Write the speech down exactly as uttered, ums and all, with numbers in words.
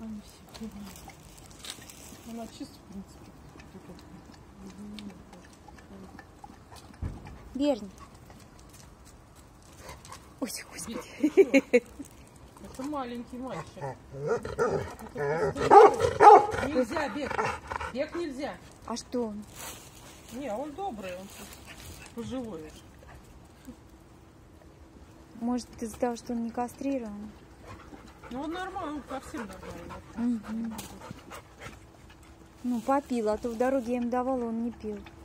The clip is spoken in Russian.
Они все бегают. Она чисто, в принципе. Берни. Ой, господи. Это маленький мальчик. Нельзя бег. Бег нельзя. А что он? Не, он добрый, он пожилой. Может, из-за того, что он не кастрирован? Ну, он нормально, он совсем нормально. Угу. Ну, попил, а то в дороге я им давала, он не пил.